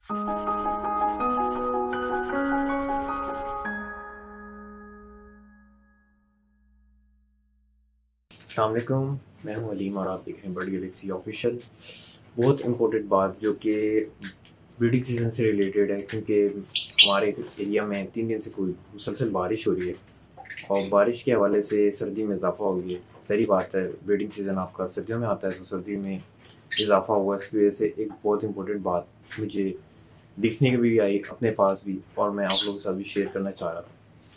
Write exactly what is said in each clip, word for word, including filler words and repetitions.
अस्सलाम वालेकुम, मैं हूं अलीम और आप देख रहे हैं बर्ड गैलेक्सी ऑफिशियल। बहुत इम्पोर्टेंट बात जो कि ब्रीडिंग सीज़न से रिलेटेड है, क्योंकि हमारे एरिया में तीन दिन से कोई मुसलसल बारिश हो रही है और बारिश के हवाले से सर्दी में इजाफा हो गया है। सारी बात है, ब्रीडिंग सीज़न आपका सर्दियों में आता है तो सर्दी में इजाफा हुआ। इसकी वजह से एक बहुत इम्पोर्टेंट बात मुझे दिखने की भी आई अपने पास भी, और मैं आप लोगों के साथ भी शेयर करना चाह रहा था।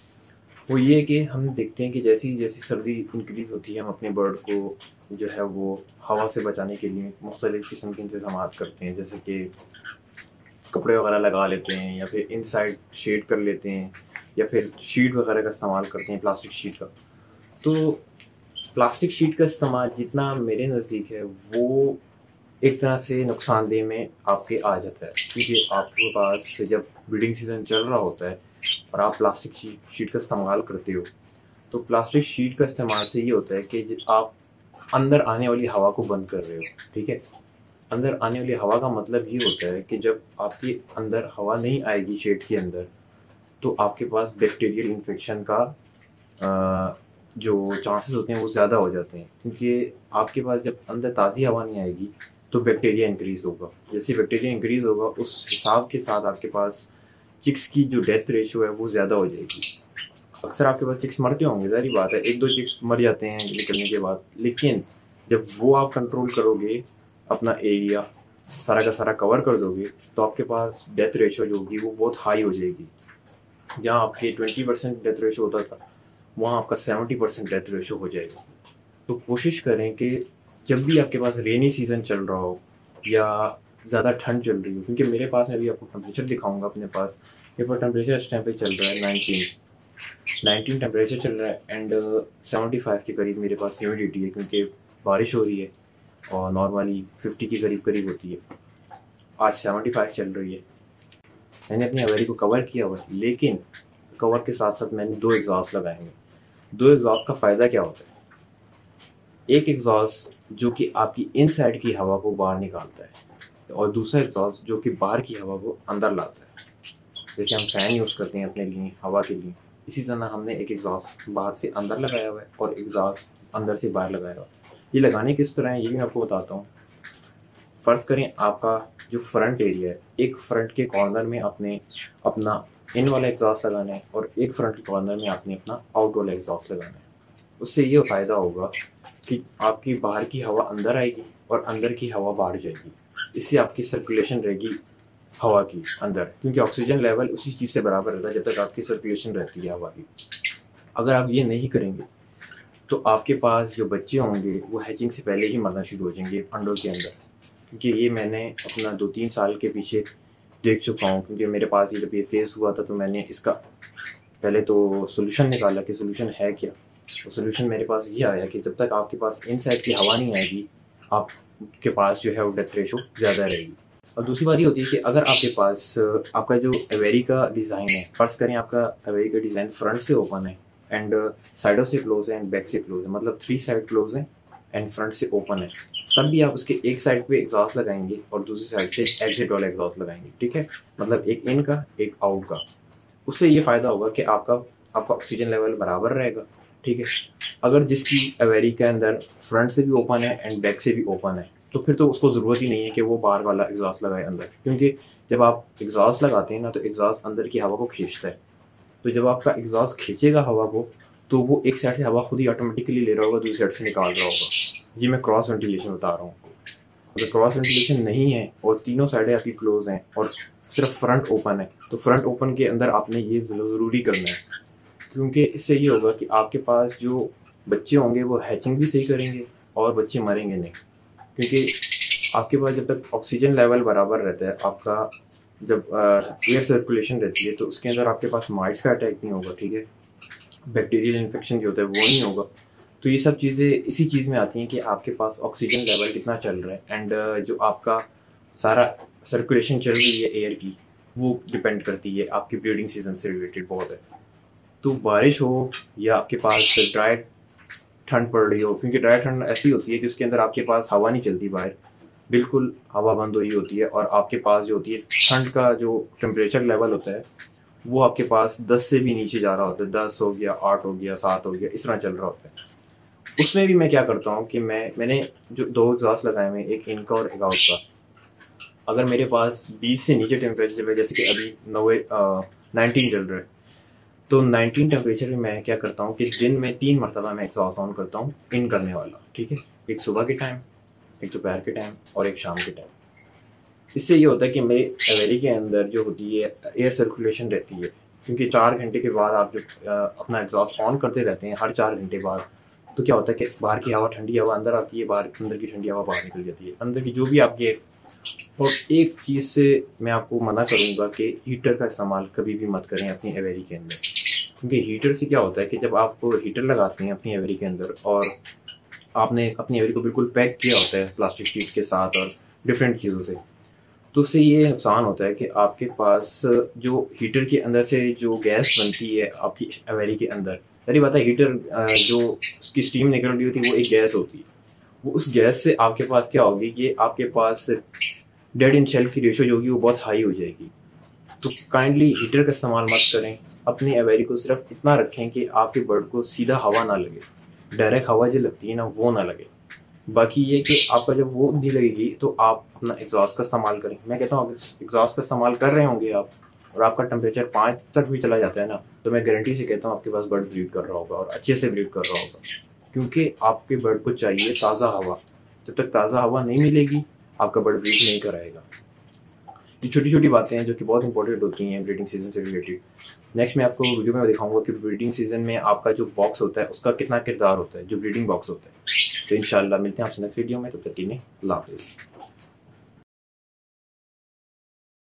वो ये है कि हम देखते हैं कि जैसी जैसी सर्दी इंक्रीज़ होती है, हम अपने बर्ड को जो है वो हवा से बचाने के लिए मुख्तलिफ़ किस्म के इंतज़ाम करते हैं, जैसे कि कपड़े वगैरह लगा लेते हैं या फिर इनसाइड शेड कर लेते हैं या फिर शीट वगैरह का इस्तेमाल करते हैं, प्लास्टिक शीट का। तो प्लास्टिक शीट का इस्तेमाल जितना मेरे नज़दीक है वो एक तरह से नुकसानदेह में आपके आ जाता है, क्योंकि आपके पास जब ब्रीडिंग सीज़न चल रहा होता है और आप प्लास्टिक शीट शीट का इस्तेमाल करते हो, तो प्लास्टिक शीट का इस्तेमाल से ये होता है कि आप अंदर आने वाली हवा को बंद कर रहे हो। ठीक है, अंदर आने वाली हवा का मतलब ये होता है कि जब आपके अंदर हवा नहीं आएगी शेड के अंदर, तो आपके पास बैक्टीरियल इन्फेक्शन का आ, जो चांसेस होते हैं वो ज़्यादा हो जाते हैं, क्योंकि आपके पास जब अंदर ताज़ी हवा नहीं आएगी तो बैक्टीरिया इंक्रीज़ होगा। जैसे बैक्टीरिया इंक्रीज़ होगा उस हिसाब के साथ आपके पास चिक्स की जो डेथ रेशो है वो ज़्यादा हो जाएगी। अक्सर आपके पास चिक्स मरते होंगे, ज़ाहिर बात है, एक दो चिक्स मर जाते हैं निकलने के बाद, लेकिन जब वो आप कंट्रोल करोगे, अपना एरिया सारा का सारा कवर कर दोगे, तो आपके पास डेथ रेशो जो होगी वो बहुत हाई हो जाएगी। जहाँ आपके ट्वेंटी परसेंट डेथ रेशो होता था, वहाँ आपका सेवेंटी परसेंट डेथ रेशो हो जाएगा। तो कोशिश करें कि जब भी आपके पास रेनी सीज़न चल रहा हो या ज़्यादा ठंड चल रही हो, क्योंकि मेरे पास मैं अभी आपको टेम्परेचर दिखाऊंगा अपने पास। ये पर टेम्परेचर इस टाइम पे चल रहा है नाइनटीन नाइनटीन टेम्परेचर चल रहा है एंड सेवेंटी फाइव के करीब मेरे पास ह्यूमिडिटी है, क्योंकि बारिश हो रही है और नॉर्मली फिफ्टी के करीब करीब होती है। आज सेवेंटी फाइव चल रही है। मैंने अपनी हवेली को कवर किया हुआ है, लेकिन कवर के साथ साथ मैंने दो एग्जॉस्ट लगाए हैं। दो एग्जॉस्ट का फ़ायदा क्या होता है? एक एग्जॉस्ट जो कि आपकी इनसाइड की हवा को बाहर निकालता है और दूसरा एग्जॉस्ट जो कि बाहर की हवा को अंदर लाता है। जैसे हम फैन यूज़ करते हैं अपने लिए हवा के लिए, इसी तरह हमने एक एग्जॉस्ट बाहर से अंदर लगाया हुआ है और एग्जॉस्ट अंदर से बाहर लगाया हुआ है। ये लगाने किस तरह है ये भी मैं आपको बताता हूँ। फ़र्ज़ करें आपका जो फ्रंट एरिया है, एक फ्रंट के कॉर्नर में आपने अपना इन वाला एग्जॉस्ट लगाना है और एक फ्रंट के कॉर्नर में आपने अपना आउट वाला एग्जॉस्ट लगाना है। उससे ये फ़ायदा होगा कि आपकी बाहर की हवा अंदर आएगी और अंदर की हवा बाहर जाएगी। इससे आपकी सर्कुलेशन रहेगी हवा की अंदर, क्योंकि ऑक्सीजन लेवल उसी चीज़ से बराबर रहता है जब तक आपकी सर्कुलेशन रहती है हवा की। अगर आप ये नहीं करेंगे तो आपके पास जो बच्चे होंगे वो हैचिंग से पहले ही मरना शुरू हो जाएंगे अंडों के अंदर, क्योंकि ये मैंने अपना दो तीन साल के पीछे देख चुका हूँ। क्योंकि मेरे पास ये जब ये फेस हुआ था तो मैंने इसका पहले तो सोल्यूशन निकाला कि सोल्यूशन है क्या। तो सोल्यूशन मेरे पास ये आया कि जब तक आपके पास इनसाइड की हवा नहीं आएगी, आपके पास जो है वो डेथ रेशो ज़्यादा रहेगी। और दूसरी बात ये होती है कि अगर आपके पास आपका जो एवेरी का डिज़ाइन है, फर्स्ट करें आपका एवेरी का डिज़ाइन फ्रंट से ओपन है एंड साइडों से क्लोज है एंड बैक से क्लोज है, मतलब थ्री साइड क्लोज है एंड फ्रंट से ओपन है, तब भी आप उसके एक साइड पे एग्जॉस्ट लगाएंगे और दूसरी साइड से एग्जिट वाला एग्जॉस्ट लगाएंगे। ठीक है, मतलब एक इन का एक आउट का। उससे ये फ़ायदा होगा कि आपका आपका ऑक्सीजन लेवल बराबर रहेगा। ठीक है, अगर जिसकी एवेरी के अंदर फ्रंट से भी ओपन है एंड बैक से भी ओपन है, तो फिर तो उसको ज़रूरत ही नहीं है कि वो बाहर वाला एग्जॉस्ट लगाए अंदर, क्योंकि जब आप एग्जॉस्ट लगाते हैं ना तो एग्जॉस्ट अंदर की हवा को खींचता है। तो जब आपका एग्जॉस्ट खींचेगा हवा को, तो वो एक साइड से हवा खुद ही ऑटोमेटिकली ले रहा होगा, दूसरी साइड से निकाल रहा होगा। ये मैं क्रॉस वेंटिलेशन बता रहा हूँ। अगर क्रॉस वेंटिलेशन नहीं है और तीनों साइडें आपकी क्लोज हैं और सिर्फ फ्रंट ओपन है, तो फ्रंट ओपन के अंदर आपने ये ज़रूरी करना है, क्योंकि इससे ये होगा कि आपके पास जो बच्चे होंगे वो हैचिंग भी सही करेंगे और बच्चे मरेंगे नहीं। क्योंकि आपके पास जब तक ऑक्सीजन लेवल बराबर रहता है, आपका जब एयर सर्कुलेशन रहती है, तो उसके अंदर आपके पास माइट्स का अटैक नहीं होगा। ठीक है, बैक्टीरियल इन्फेक्शन जो होता है वो नहीं होगा। तो ये सब चीज़ें इसी चीज़ में आती हैं कि आपके पास ऑक्सीजन लेवल कितना चल रहा है एंड जो आपका सारा सर्कुलेशन चल रही है एयर की, वो डिपेंड करती है आपकी ब्रीडिंग सीजन से रिलेटेड बहुत है। तो बारिश हो या आपके पास ड्राई ठंड पड़ रही हो, क्योंकि ड्राई ठंड ऐसी होती है कि उसके अंदर आपके पास हवा नहीं चलती बाहर, बिल्कुल हवा बंद हो रही होती है और आपके पास जो होती है ठंड का जो टेम्परेचर लेवल होता है वो आपके पास दस से भी नीचे जा रहा होता है, दस हो गया, आठ हो गया, सात हो गया, इस तरह चल रहा होता है। उसमें भी मैं क्या करता हूँ कि मैं मैंने जो दो एग्जॉस्ट लगाए हुए हैं, एक इनका और एक आउट का। अगर मेरे पास बीस से नीचे टेम्परेचर है, जैसे कि अभी नवे नाइनटीन चल रहा है, तो नाइनटीन टेम्परेचर में मैं क्या करता हूँ कि दिन में तीन मरतबा मैं एग्जॉस्ट ऑन करता हूँ इन करने वाला, ठीक है। एक सुबह के टाइम, एक दोपहर के टाइम और एक शाम के टाइम। इससे ये होता है कि मेरे एवेरी के अंदर जो होती है एयर सर्कुलेशन रहती है, क्योंकि चार घंटे के बाद आप जो अपना एग्जॉस्ट ऑन करते रहते हैं हर चार घंटे बाद, तो क्या होता है कि बाहर की हवा, ठंडी हवा अंदर आती है, बाहर अंदर की ठंडी हवा बाहर निकल जाती है, अंदर की जो भी आपके। और एक चीज़ से मैं आपको मना करूँगा कि हीटर का इस्तेमाल कभी भी मत करें अपनी एवेरी के अंदर, क्योंकि हीटर से क्या होता है कि जब आप हीटर लगाते हैं अपनी एवेरी के अंदर और आपने अपनी एवेरी को बिल्कुल पैक किया होता है प्लास्टिक शीट के साथ और डिफरेंट चीज़ों से, तो उससे ये नुकसान होता है कि आपके पास जो हीटर के अंदर से जो गैस बनती है आपकी एवेरी के अंदर, सारी बात है, हीटर जो उसकी स्टीम निकल रही होती है वो एक गैस होती है, वो उस गैस से आपके पास क्या होगी कि आपके पास डेड इन शेल की रेशो जो होगी वो बहुत हाई हो जाएगी। तो काइंडली हीटर का इस्तेमाल मत करें, अपनी एवेरी को सिर्फ इतना रखें कि आपके बर्ड को सीधा हवा ना लगे, डायरेक्ट हवा जो लगती है ना वो ना लगे। बाकी ये कि आपका जब वो नहीं लगेगी तो आप अपना एग्जॉस्ट का इस्तेमाल करें। मैं कहता हूँ अगर एग्जॉस्ट का इस्तेमाल कर रहे होंगे आप और आपका टेम्परेचर पाँच तक भी चला जाता है ना, तो मैं गारंटी से कहता हूँ आपके पास बर्ड ब्रीड कर रहा होगा और अच्छे से ब्रीड कर रहा होगा, क्योंकि आपके बर्ड को चाहिए ताज़ा हवा। जब तक ताज़ा हवा नहीं मिलेगी आपका बर्ड ब्रीड नहीं कराएगा। ये छोटी छोटी बातें हैं जो कि बहुत इंपॉर्टेंट होती हैं ब्रीडिंग सीजन से रिलेटेड। नेक्स्ट मैं आपको वीडियो में दिखाऊंगा कि ब्रीडिंग सीजन में आपका जो बॉक्स होता है उसका कितना किरदार होता है, जो ब्रीडिंग बॉक्स होता है। तो इंशाल्लाह मिलते हैं आपसे नेक्स्ट वीडियो में, तब तक के लिए अल्लाह हाफिज़।